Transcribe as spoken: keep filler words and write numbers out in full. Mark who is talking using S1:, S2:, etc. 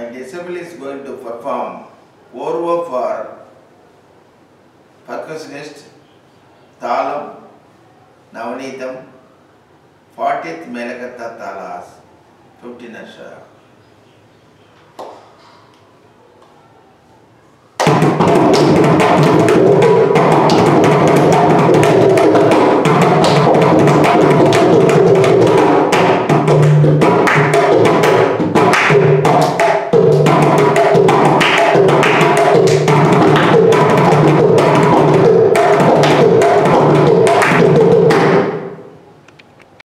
S1: my disciple is going to perform Korvai for percussionist, Thalams, Navaneetham, fortieth Melakatta Talas, fifteen Asha.